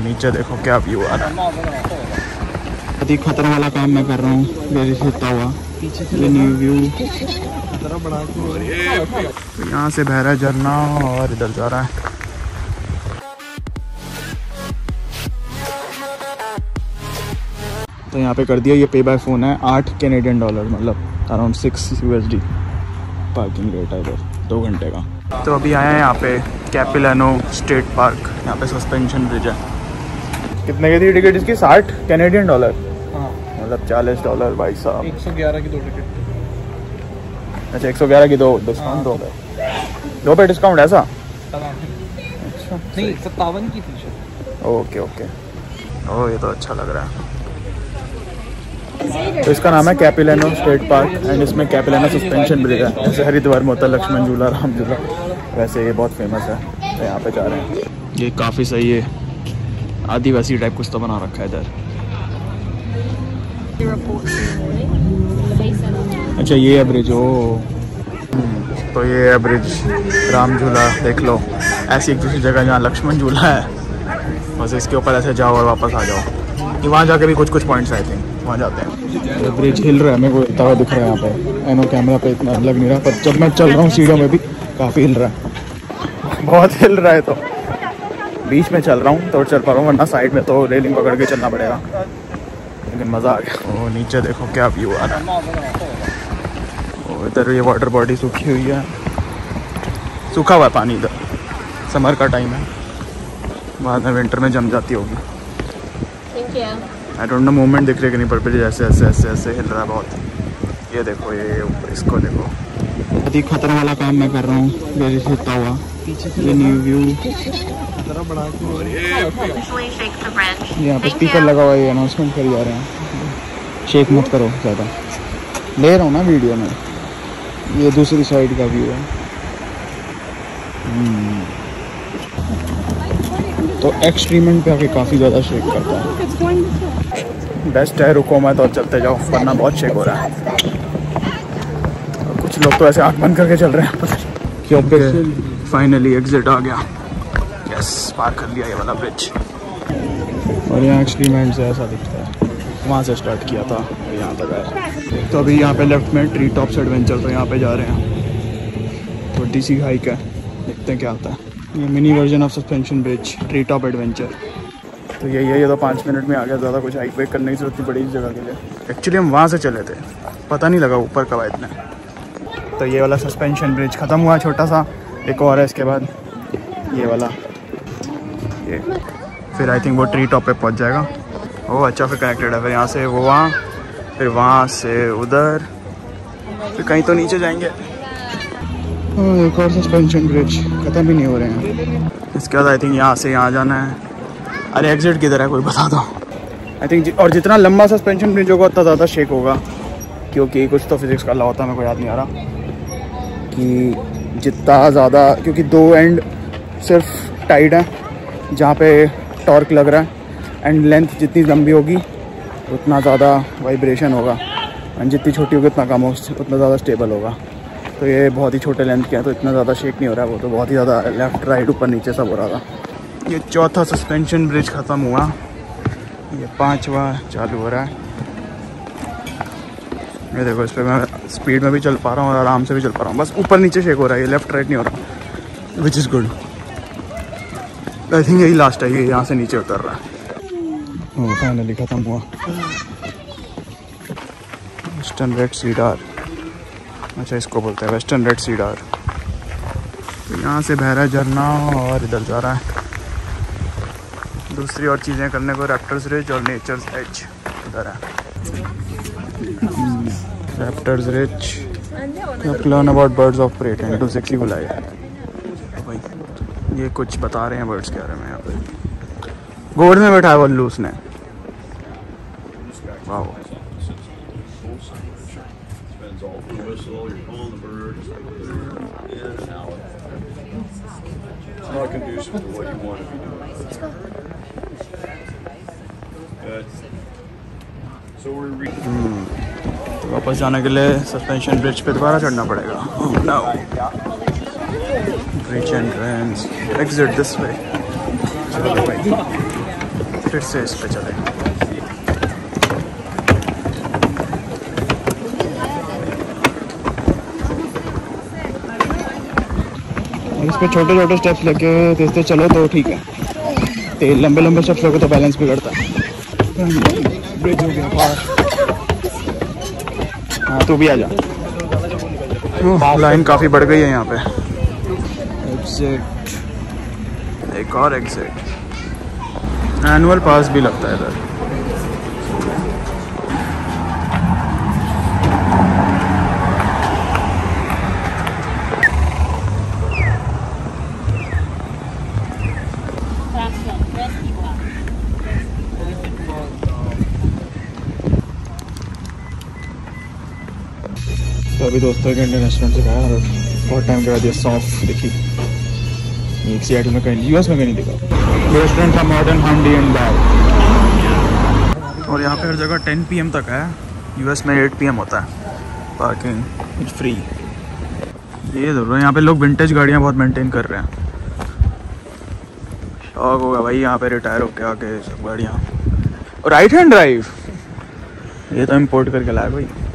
नीचे देखो क्या व्यू आ रहा है। अति खतरे वाला काम मैं कर रहा हूँ मेरे से हुआ ये न्यू व्यू। तो यहाँ से बह रहा है झरना और इधर जा रहा है। तो यहाँ पे कर दिया, ये पे बाय फ़ोन है, 8 कैनेडियन डॉलर मतलब अराउंड 6 USD पार्किंग रेट है इधर 2 घंटे का। तो अभी आए हैं यहाँ पे कैपिलानो स्टेट पार्क। यहाँ पे सस्पेंशन ब्रिज है। कितने की थी टिकट इसकी? 60 कैनेडियन डॉलर, मतलब $40 भाई साहब। 111 की 2 टिकट। अच्छा 111 की 2 डिस्काउंट हो गए, 2 पे डिस्काउंट ऐसा? अच्छा नहीं 57 की थी शायद। Okay okay. ओह ये तो अच्छा लग रहा है। तो इसका नाम है कैपिलानो स्टेट पार्क एंड इसमें कैपिलानो सस्पेंशन ब्रिज है। जैसे हरिद्वार में होता है लक्ष्मण झूला, राम झूला, वैसे ये बहुत फेमस है। तो यहाँ पे जा रहे हैं। ये काफ़ी सही है, आदिवासी टाइप कुछ तो बना रखा है इधर। अच्छा ये है ब्रिज। ओ तो ये है ब्रिज, राम झूला देख लो। ऐसी एक दूसरी जगह जहाँ लक्ष्मण झूला है, बस इसके ऊपर ऐसे जाओ और वापस आ जाओ। कि वहाँ जाके भी कुछ पॉइंट्स आई थिंक वहाँ जाते हैं। ये ब्रिज हिल रहा है, मेरे को इतना हुआ दिख रहा है यहाँ पे। एनो कैमरा पे इतना लग नहीं रहा, पर जब मैं चल रहा हूँ सीढ़ियों में भी काफ़ी हिल रहा है, बहुत हिल रहा है। तो बीच में चल रहा हूँ तो चल पा रहा हूँ, वरना साइड में तो रेलिंग पकड़ के चलना पड़ेगा। लेकिन मज़ा आ गया। वो नीचे देखो क्या व्यू आ रहा है। इधर ये वाटर बॉडी सूखी हुई है, सूखा हुआ है पानी इधर। समर का टाइम है, बाद में विंटर में जम जाती होगी। आई डोंट नो मूवमेंट दिख रही कि नहीं, पर ब्रिज ऐसे ऐसे ऐसे ऐसे हिल रहा है बहुत। ये देखो ये इसको देखो। अति खतरे वाला काम मैं कर रहा हूँ मेरे से हुआ ये न्यू व्यू। यहाँ पे स्पीकर लगा हुआ है, ये अनाउंसमेंट करी जा रहे हैं शेक मत करो ज़्यादा। ले रहा हूँ ना वीडियो में। ये दूसरी साइड का व्यू है। तो एक्सट्रीमेंट पे आके काफ़ी ज़्यादा शेक करता है। बेस्ट है रुको मत और चलते जाओ, वरना बहुत शेक हो रहा है। और कुछ लोग तो ऐसे आँख बंद करके चल रहे हैं। क्योंकि फाइनली एग्जिट आ गया। यस पार कर लिया ये वाला ब्रिज। और यहाँ एक्सट्रीमेंट से ऐसा दिखता है। वहाँ से स्टार्ट किया था, यहाँ तक आया। तो अभी यहाँ पे लेफ्ट में ट्री टॉप्स एडवेंचर, तो यहाँ पे जा रहे हैं। छोटी सी हाइक है, देखते हैं क्या आता है। ये mini version of suspension bridge, tree top adventure. तो यही है, ये तो 5 मिनट में आ गया। ज़्यादा कुछ हाइक वेक करने की जरूरत नहीं पड़ी इस जगह के लिए। एक्चुअली हम वहाँ से चले थे, पता नहीं लगा ऊपर कब आए इतने। तो ये वाला सस्पेंशन ब्रिज ख़त्म हुआ, छोटा सा एक और है इसके बाद ये वाला। ये फिर आई थिंक वो ट्री टॉप पे पहुँच जाएगा। ओह अच्छा, फिर कनेक्टेड है। फिर यहाँ से वो वहाँ, फिर वहाँ से उधर, फिर कहीं तो नीचे जाएंगे। एक और सस्पेंशन ब्रिज, ख़त्म ही नहीं हो रहे हैं। इसके बाद आई थिंक यहाँ से यहाँ जाना है। अरे एग्जिट किधर है कोई बता दो। आई थिंक और जितना लंबा सस्पेंशन ब्रिज होगा उतना ज़्यादा शेक होगा, क्योंकि कुछ तो फिजिक्स का लॉ होता है, मेरे को याद नहीं आ रहा कि जितना ज़्यादा, क्योंकि 2 एंड सिर्फ टाइट है जहाँ पे टॉर्क लग रहा है, एंड लेंथ जितनी लंबी होगी उतना ज़्यादा वाइब्रेशन होगा, एंड जितनी छोटी होगी उतना कम होगा, उतना ज़्यादा स्टेबल होगा। तो ये बहुत ही छोटे लेंथ के हैं, तो इतना ज़्यादा शेक नहीं हो रहा है। वो तो बहुत ही ज़्यादा लेफ़्ट राइट ऊपर नीचे सब हो रहा था। ये चौथा सस्पेंशन ब्रिज ख़त्म हुआ, ये 5वां चालू हो रहा है। ये देखो, इस पर मैं स्पीड में भी चल पा रहा हूँ और आराम से भी चल पा रहा हूँ। बस ऊपर नीचे शेक हो रहा है, ये लेफ़्ट राइट नहीं हो रहा, which is good. I think यही लास्ट है, ये यहाँ से नीचे उतर रहा है। ओह फाइनली ख़त्म हुआ। वेस्टर्न रेड सीडर, अच्छा इसको बोलते हैं वेस्टर्न रेड सीडर। तो यहाँ से बह रहा है झरना और इधर जा रहा है। दूसरी और चीज़ें करने को रैप्टर्स रिज और नेचर्स एज इधर है। Raptors ridge, learn about birds of prey, 10 to 6 बुलाया है भाई। ये कुछ बता रहे हैं बर्ड्स के बारे में। यहाँ पे गोद में बैठा है वल्लू उसने। वाह not conducive to what you want to be doing. So we're वापस जाने के लिए सस्पेंशन ब्रिज पे दोबारा चढ़ना पड़ेगा। No bridge entrance, exit this way. चलो भाई फिर से इस पे चले। इस पे छोटे छोटे स्टेप्स लेके तेज चलो तो ठीक है, तेज लंबे लंबे स्टेप्स लोगे तो बैलेंस बिगड़ता है। ब्रिज हो गया पार। हाँ तू भी आ जा। लाइन काफ़ी बढ़ गई है यहाँ पे। एग्जिट, एक और एग्जिट। एनुअल पास भी लगता है इधर। तो अभी दोस्तों के इंडियन रेस्टोरेंट से खाया और बहुत टाइम के बाद ये सॉफ दिखी। एक सिएटल में कहीं, यूएस में कहीं नहीं दिखा। रेस्टोरेंट था मॉडर्न हांडी एंड बैग, और यहाँ पे हर जगह 10 PM तक है। यूएस में 8 PM होता है। Parking free. ये देखो यहाँ पे लोग विंटेज गाड़ियाँ बहुत मेंटेन कर रहे हैं। शौक होगा भाई यहाँ पे रिटायर होके आके सब गाड़ियाँ। और राइट हैंड ड्राइव, ये तो इम्पोर्ट करके लाया भाई।